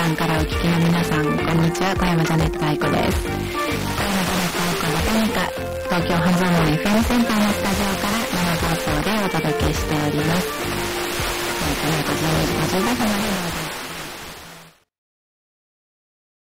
間からお聞きの皆さん、こんにちは。小山ジャネット愛子です。小山ジャネット愛子のトニカ、東京半蔵門 FM センターのスタジオから生放送でお届けしております。この後12時55分までの